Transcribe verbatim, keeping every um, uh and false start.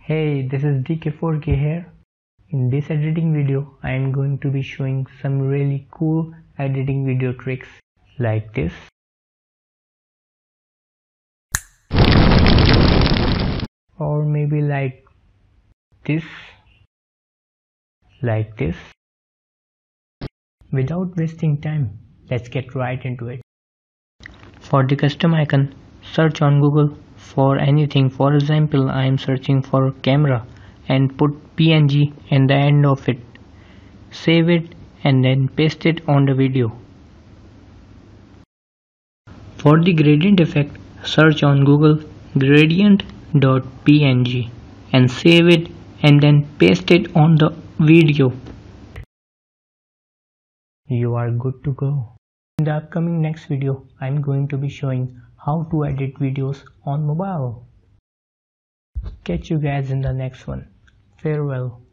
Hey, this is D K four K here. In this editing video, I am going to be showing some really cool editing video tricks like this. Or maybe like this. Like this. Without wasting time, let's get right into it. For the custom icon, search on Google for anything. For example, I am searching for camera and put P N G in the end of it. Save it and then paste it on the video. For the gradient effect, search on Google gradient.png and save it and then paste it on the video. You are good to go. In the upcoming next video, I am going to be showing how to edit videos on mobile. Catch you guys in the next one. Farewell.